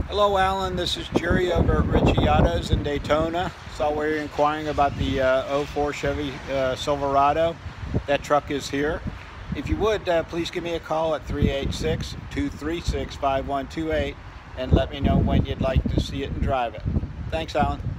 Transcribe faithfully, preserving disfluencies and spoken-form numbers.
Hello, Alan. This is Jerry over at Ritchie Autos in Daytona. Saw where you're inquiring about the uh, oh four Chevy uh, Silverado. That truck is here. If you would, uh, please give me a call at three eight six, two three six, five one two eight and let me know when you'd like to see it and drive it. Thanks, Alan.